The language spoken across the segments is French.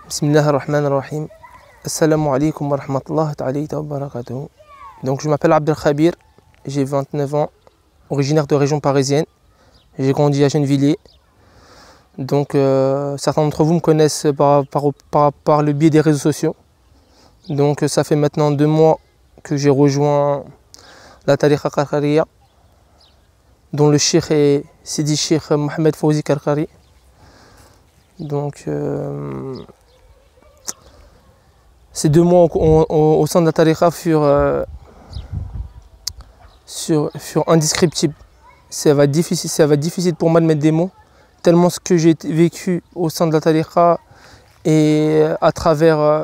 Bismillah ar-Rahman ar-Rahim. Assalamu alaikum wa rahmatullahi wa barakatuh. Donc je m'appelle Abdel Khabir, j'ai 29 ans, originaire de région parisienne. J'ai grandi à Gennevilliers. Donc certains d'entre vous me connaissent par le biais des réseaux sociaux. Donc ça fait maintenant 2 mois que j'ai rejoint la Tariqa Karkariya, dont le cheikh est Sidi Cheikh Mohamed Fawzi Karkari. Donc ces 2 mois au sein de la Tariqa furent indescriptibles. Ça va être difficile pour moi de mettre des mots, tellement ce que j'ai vécu au sein de la Tariqa et à travers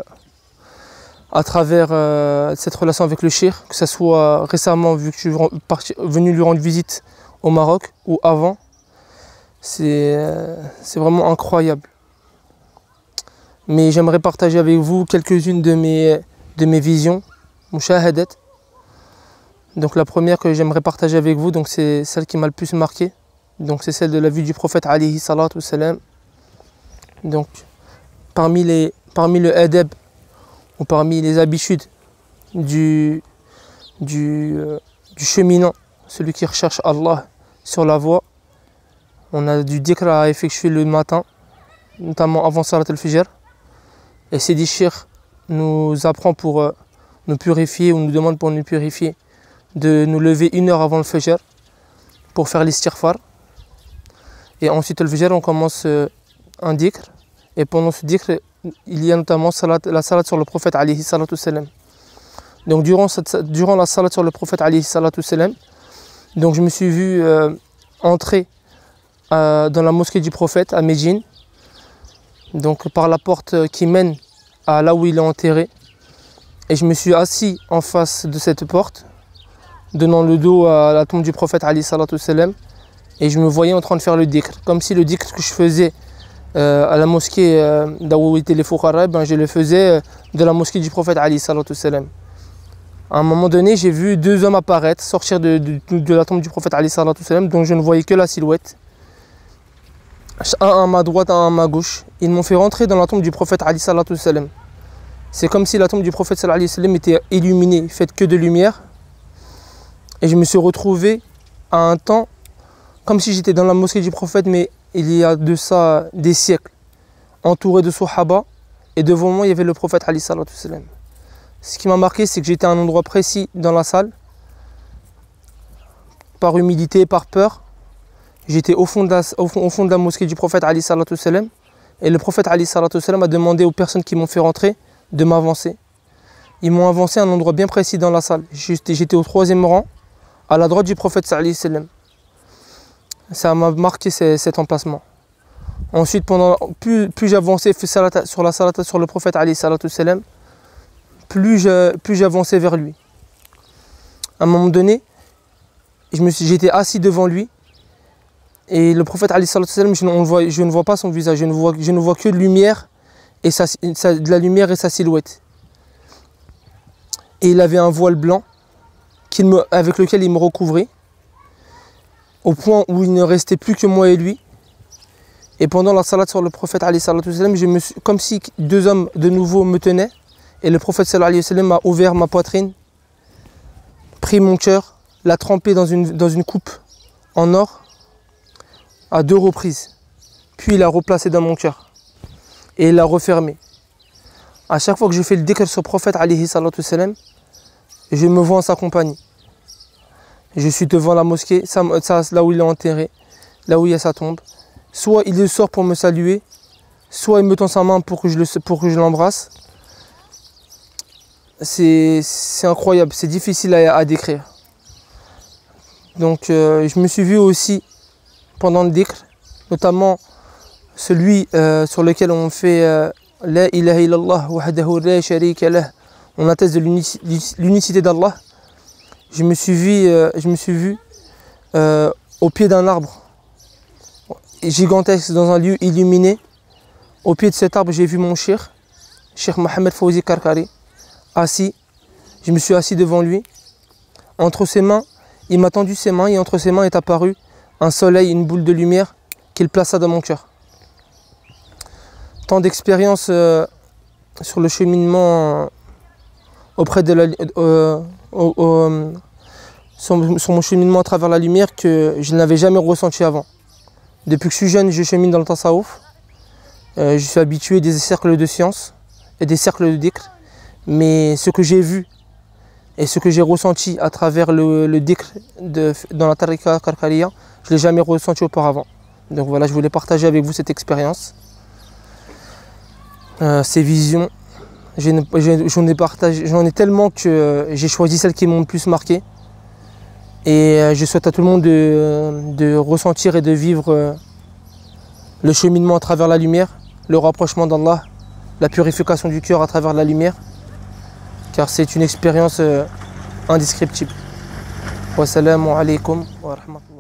cette relation avec le cheikh, que ce soit récemment, vu que je suis venu lui rendre visite au Maroc, ou avant, c'est vraiment incroyable. Mais j'aimerais partager avec vous quelques-unes de mes visions, mushahadat. Donc la première que j'aimerais partager avec vous, donc c'est celle qui m'a le plus marqué. Donc c'est celle de la vie du prophète alayhi salatu wassalam. Donc parmi le adab, ou parmi les habitudes du cheminant, celui qui recherche Allah sur la voie, on a du dhikr à effectuer le matin, notamment avant Salat al-Fijr. Et Sidi Cheikh nous apprend pour nous purifier, ou nous demande pour nous purifier, de nous lever 1 heure avant le Fajr pour faire l'istighfar. Et ensuite le Fajr, on commence un dhikr. Et pendant ce dhikr, il y a notamment la salat sur le prophète alayhi salatu wassalam. Donc durant la salat sur le prophète alayhi salatu wassalam, donc je me suis vu entrer dans la mosquée du prophète à Médine, donc par la porte qui mène à là où il est enterré. Et je me suis assis en face de cette porte, donnant le dos à la tombe du prophète alayhi salatu wassalam, et je me voyais en train de faire le dhikr, comme si le dhikr que je faisais à la mosquée là où étaient les Fuqara, je le faisais de la mosquée du prophète alayhi salatu wassalam. À un moment donné, j'ai vu 2 hommes apparaître, sortir de la tombe du prophète alayhi salatu wassalam, dont je ne voyais que la silhouette. Un à ma droite, un à ma gauche. Ils m'ont fait rentrer dans la tombe du prophète alayhi salatu wassalam. C'est comme si la tombe du prophète sallallahu alayhi wa sallam était illuminée, faite que de lumière. Et je me suis retrouvé à un temps comme si j'étais dans la mosquée du prophète, mais il y a de ça des siècles, entouré de Sahaba, et devant moi il y avait le prophète alayhi salatu wassalam. Ce qui m'a marqué, c'est que j'étais à un endroit précis dans la salle, par humilité, par peur. J'étais au fond de la mosquée du prophète alayhi salatu wassalam, et le prophète alayhi salatu wassalam a demandé aux personnes qui m'ont fait rentrer de m'avancer. Ils m'ont avancé à un endroit bien précis dans la salle. J'étais au 3e rang, à la droite du prophète sallallahu alayhi wa sallam. Ça m'a marqué cet emplacement. Ensuite, plus j'avançais sur la salat sur le prophète alayhi salatu wassalam, plus j'avançais vers lui. À un moment donné, j'étais assis devant lui, et le prophète alayhi salatu wassalam, je ne vois pas son visage, je ne vois que de lumière, et de la lumière et sa silhouette. Et il avait un voile blanc avec lequel il me recouvrait, au point où il ne restait plus que moi et lui. Et pendant la salat sur le prophète alayhi salatu wassalam, comme si 2 hommes de nouveau me tenaient, et le prophète sallallahu alayhi wa sallam a ouvert ma poitrine, pris mon cœur, l'a trempé dans une coupe en or à 2 reprises, puis il l'a replacé dans mon cœur et il l'a refermé. À chaque fois que je fais le dhikr sur le prophète alayhi salatu wassalam, je me vois en sa compagnie. Je suis devant la mosquée, là où il est enterré, là où il y a sa tombe. Soit il sort pour me saluer, soit il me tend sa main pour que je l'embrasse. C'est incroyable, c'est difficile à décrire. Donc je me suis vu aussi pendant le dhikr, notamment celui sur lequel on fait La ilaha illallah wahdahu la sharika lah. On atteste de l'unicité d'Allah. Je me suis vu au pied d'un arbre gigantesque, dans un lieu illuminé. Au pied de cet arbre, j'ai vu mon cheikh Mohamed Fawzi Karkari, assis. Je me suis assis devant lui. Entre ses mains, il m'a tendu ses mains, et entre ses mains est apparu un soleil, une boule de lumière qu'il plaça dans mon cœur. Tant d'expériences sur le cheminement auprès de la, sur mon cheminement à travers la lumière que je n'avais jamais ressenti avant. Depuis que je suis jeune, je chemine dans le tasawwuf. Je suis habitué des cercles de science et des cercles de dhikr. Mais ce que j'ai vu et ce que j'ai ressenti à travers le dhikr dans la tariqa Karkariya, je ne l'ai jamais ressenti auparavant. Donc voilà, je voulais partager avec vous cette expérience, ces visions. J'en ai tellement que j'ai choisi celles qui m'ont le plus marqué. Et je souhaite à tout le monde de ressentir et de vivre le cheminement à travers la lumière, le rapprochement d'Allah, la purification du cœur à travers la lumière, car c'est une expérience indescriptible. Wassalamu alaikum wa rahmatullah.